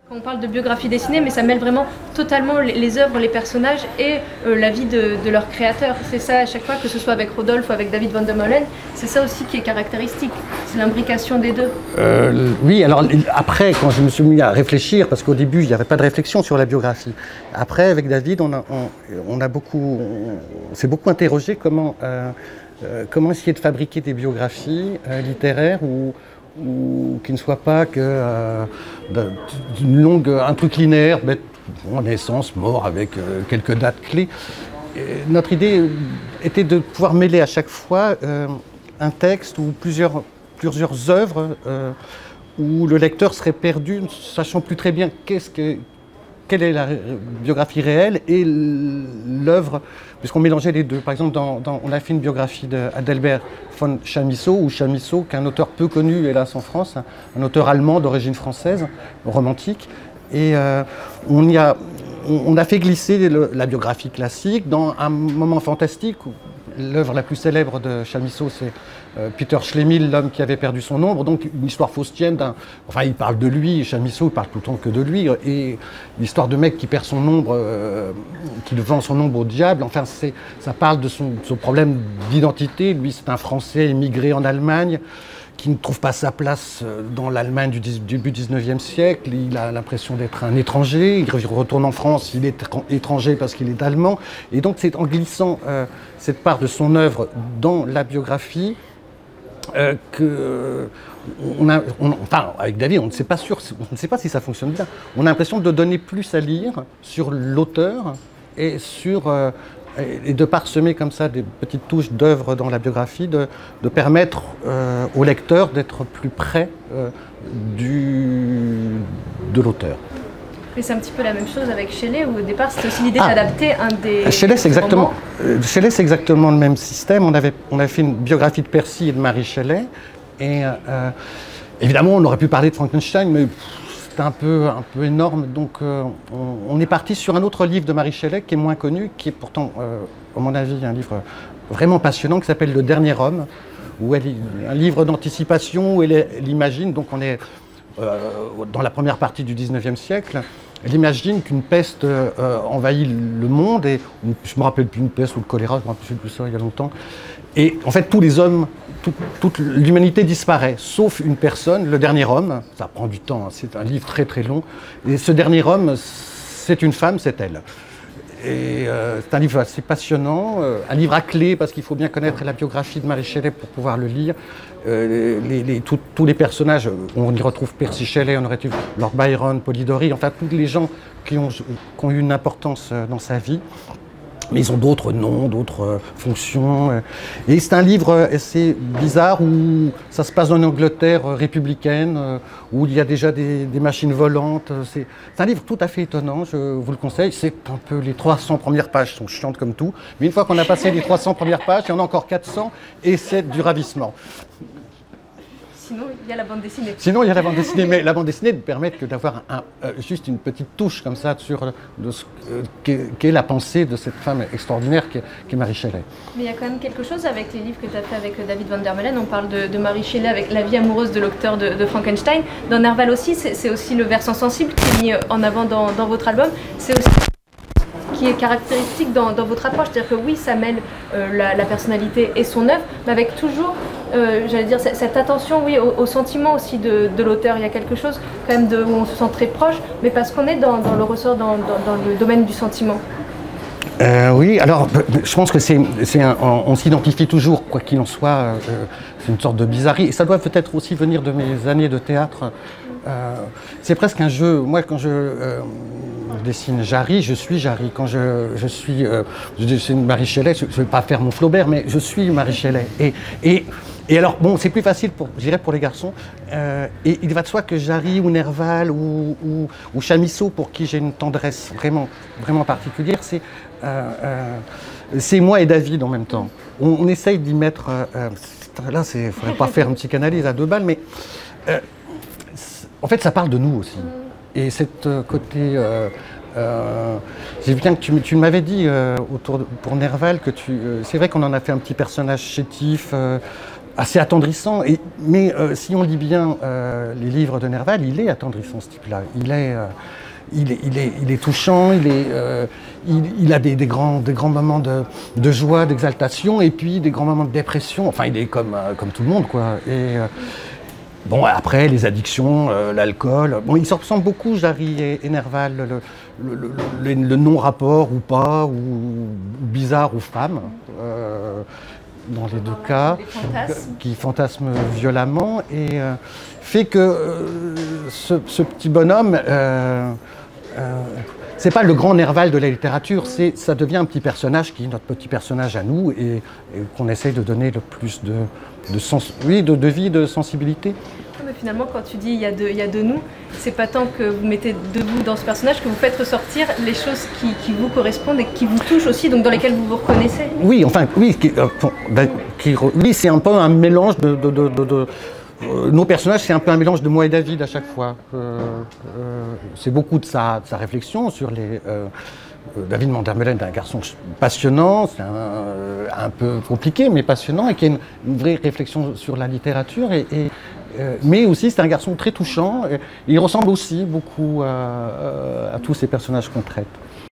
On parle de biographie dessinée, mais ça mêle vraiment totalement les œuvres, les personnages et la vie de leur créateur. C'est ça à chaque fois, que ce soit avec Rodolphe ou avec David Van der Molen, c'est ça aussi qui est caractéristique, c'est l'imbrication des deux. Oui, alors après, quand je me suis mis à réfléchir, parce qu'au début, il n'y avait pas de réflexion sur la biographie. Après, avec David, on s'est beaucoup interrogé comment essayer de fabriquer des biographies littéraires ou qui ne soit pas que un truc linéaire, bête, naissance, mort, avec quelques dates clés. Notre idée était de pouvoir mêler à chaque fois un texte ou plusieurs œuvres où le lecteur serait perdu, ne sachant plus très bien quelle est la biographie réelle et l'œuvre, puisqu'on mélangeait les deux. Par exemple, on a fait une biographie d'Adalbert von Chamisso, ou Chamisso, qui est un auteur peu connu, hélas, en France, un auteur allemand d'origine française, romantique. Et on a fait glisser la biographie classique dans un moment fantastique. L'œuvre la plus célèbre de Chamisso, c'est Peter Schlemihl, l'homme qui avait perdu son ombre, donc une histoire faustienne. Enfin, il parle de lui, Chamisso, il parle tout le temps que de lui, et l'histoire de mec qui perd son ombre, qui vend son ombre au diable. Enfin, ça parle de son problème d'identité. Lui, c'est un Français émigré en Allemagne, qui ne trouve pas sa place dans l'Allemagne du début du 19e siècle. Il a l'impression d'être un étranger. Il retourne en France, il est étranger parce qu'il est allemand. Et donc c'est en glissant cette part de son œuvre dans la biographie enfin, avec David, on ne sait pas si ça fonctionne bien. On a l'impression de donner plus à lire sur l'auteur et et de parsemer comme ça des petites touches d'œuvres dans la biographie, de permettre au lecteur d'être plus près de l'auteur. Et c'est un petit peu la même chose avec Shelley, où au départ c'était aussi l'idée d'adapter un des Shelley, c'est romans. Shelley, c'est exactement le même système. On a fait une biographie de Percy et de Mary Shelley. Et évidemment, on aurait pu parler de Frankenstein, mais c'était un peu énorme, donc on est parti sur un autre livre de Mary Shelley qui est moins connu, qui est pourtant, à mon avis, un livre vraiment passionnant qui s'appelle Le Dernier Homme, un livre d'anticipation où elle imagine, donc on est dans la première partie du 19e siècle, elle imagine qu'une peste envahit le monde, je ne me rappelle plus, une peste ou le choléra, je ne me rappelle plus ça il y a longtemps, et en fait tous les hommes, toute l'humanité disparaît, sauf une personne, le dernier homme. Ça prend du temps, hein, c'est un livre très très long. Et ce dernier homme, c'est une femme, c'est elle. Et c'est un livre assez passionnant, un livre à clé, parce qu'il faut bien connaître la biographie de Mary Shelley pour pouvoir le lire. Tous les personnages, on y retrouve Percy Shelley, on aurait eu Lord Byron, Polidori, enfin tous les gens qui ont eu une importance dans sa vie. Mais ils ont d'autres noms, d'autres fonctions. Et c'est un livre assez bizarre où ça se passe dans une Angleterre républicaine, où il y a déjà des machines volantes. C'est un livre tout à fait étonnant, je vous le conseille. C'est un peu, les 300 premières pages sont chiantes comme tout. Mais une fois qu'on a passé les 300 premières pages, il y en a encore 400 et c'est du ravissement. Sinon, il y a la bande dessinée. Sinon, il y a la bande dessinée, mais la bande dessinée ne permet que d'avoir juste une petite touche comme ça sur qu'est la pensée de cette femme extraordinaire qui est Mary Shelley. Mais il y a quand même quelque chose avec les livres que tu as fait avec David Van der Molen. On parle de Mary Shelley avec la vie amoureuse de l'auteur de Frankenstein. Dans Nerval aussi, c'est aussi le versant sensible qui est mis en avant dans votre album. C'est aussi qui est caractéristique dans votre approche. C'est-à-dire que oui, ça mêle la personnalité et son œuvre, mais avec toujours, j'allais dire, cette attention au sentiment aussi de l'auteur. Il y a quelque chose quand même où on se sent très proche, mais parce qu'on est dans le ressort, dans le domaine du sentiment. Oui, alors je pense que on s'identifie toujours, quoi qu'il en soit, c'est une sorte de bizarrerie. Et ça doit peut-être aussi venir de mes années de théâtre. C'est presque un jeu. Moi, quand je dessine Jarry, je suis Jarry. Quand je dessine Mary Shelley, je ne vais pas faire mon Flaubert, mais je suis Mary Shelley. Et alors, bon, c'est plus facile, je dirais, pour les garçons. Et il va de soi que Jarry ou Nerval ou Chamisso, pour qui j'ai une tendresse vraiment, vraiment particulière, c'est moi et David en même temps. On essaye d'y mettre... là, il ne faudrait pas faire une psychanalyse à 2 balles, mais en fait, ça parle de nous aussi. Et cette côté... j'ai bien que tu m'avais dit pour Nerval que c'est vrai qu'on en a fait un petit personnage chétif, assez attendrissant. Mais si on lit bien les livres de Nerval, il est attendrissant, ce type-là. Il est touchant, il a des grands moments de joie, d'exaltation, et puis des grands moments de dépression. Enfin, il est comme tout le monde, quoi. Bon, après, les addictions, l'alcool. Bon, ils se ressemblent beaucoup, Jarry et Nerval, le non-rapport ou pas, ou bizarre ou femme, dans les deux cas, qui fantasment violemment, et fait que ce petit bonhomme, c'est pas le grand Nerval de la littérature, ça devient un petit personnage qui est notre petit personnage à nous, et qu'on essaye de donner le plus de vie, de sensibilité. Mais finalement, quand tu dis il y a de nous, c'est pas tant que vous mettez de vous dans ce personnage que vous faites ressortir les choses qui vous correspondent et qui vous touchent aussi, donc dans lesquelles vous vous reconnaissez. Oui, enfin, oui, oui, c'est un peu un mélange nos personnages, c'est un peu un mélange de moi et David à chaque fois. C'est beaucoup de sa réflexion sur les... David Van der Meulen est un garçon passionnant, c'est un peu compliqué, mais passionnant, et qui a une vraie réflexion sur la littérature. Mais aussi, c'est un garçon très touchant. Et il ressemble aussi beaucoup à tous ces personnages qu'on traite.